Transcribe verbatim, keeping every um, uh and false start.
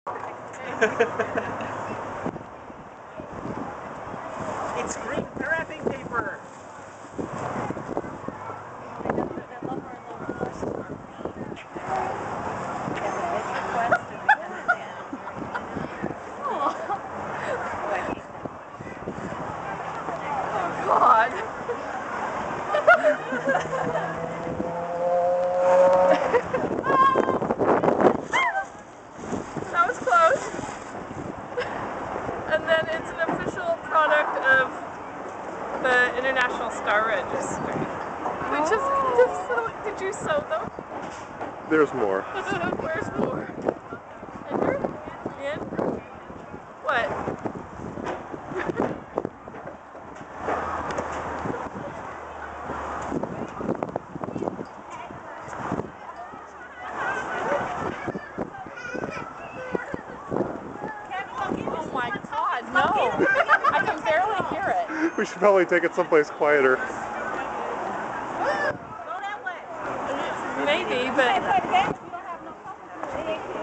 It's green wrapping paper. God. That was close. And then it's an official product of the International Star Registry. Which is kind of so. Did you sew them? There's more. Where's more? Andrew? In? What? Oh my God, no! I can barely hear it. We should probably take it someplace quieter. Go that way. Maybe, but... You don't have no company.